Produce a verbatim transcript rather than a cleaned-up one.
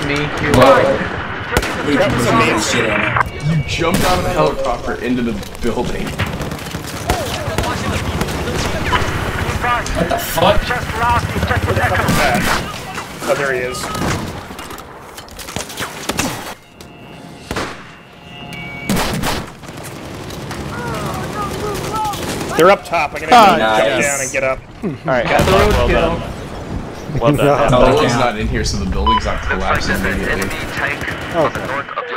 to me. We that was amazing. Shit on it. You jumped out of the helicopter into the building. What the fuck? Oh, there he is. They're up top. I'm gonna Ah, jump nice. down and get up. Alright, got the road kill. Well done. The building's not in here, so the building's not collapsing immediately. Okay.